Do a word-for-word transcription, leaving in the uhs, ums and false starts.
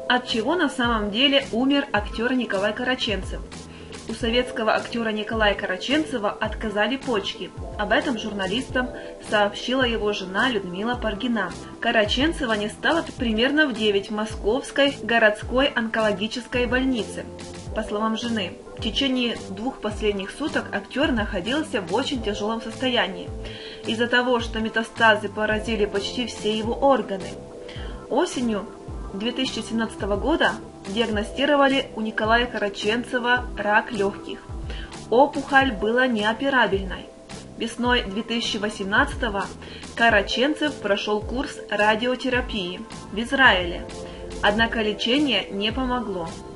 От чего на самом деле умер актер Николай Караченцев? У советского актера Николая Караченцева отказали почки. Об этом журналистам сообщила его жена Людмила Паргина. Караченцева не стало примерно в девять в Московской городской онкологической больнице. По словам жены, в течение двух последних суток актер находился в очень тяжелом состоянии из-за того, что метастазы поразили почти все его органы. Осенью две тысячи семнадцатого года диагностировали у Николая Караченцева рак легких. Опухоль была неоперабельной. Весной две тысячи восемнадцатого Караченцев прошел курс радиотерапии в Израиле, однако лечение не помогло.